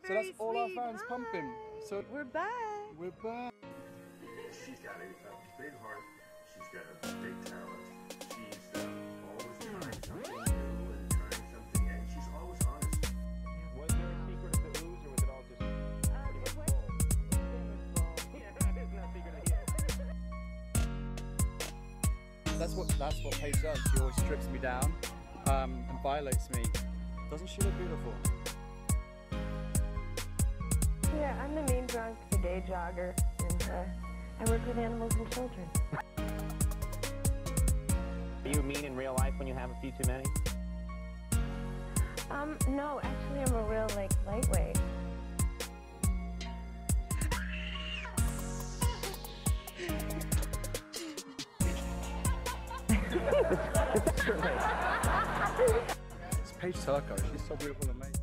So that's all our fans pumping. So we're back. We're back. She's got a big heart. She's got a big talent. She's always trying something new and trying something, and she's always honest. Was there a secret of the ooze, or was it all just pretty much full? Yeah, there's no secret of the That's what Paige does. She always strips me down and violates me. Doesn't she look beautiful? Yeah, I'm the mean drunk, the gay jogger, and I work with animals and children. Are you mean in real life when you have a few too many? No, actually I'm a real, lightweight. It's Paige Turco. She's so beautiful and amazing.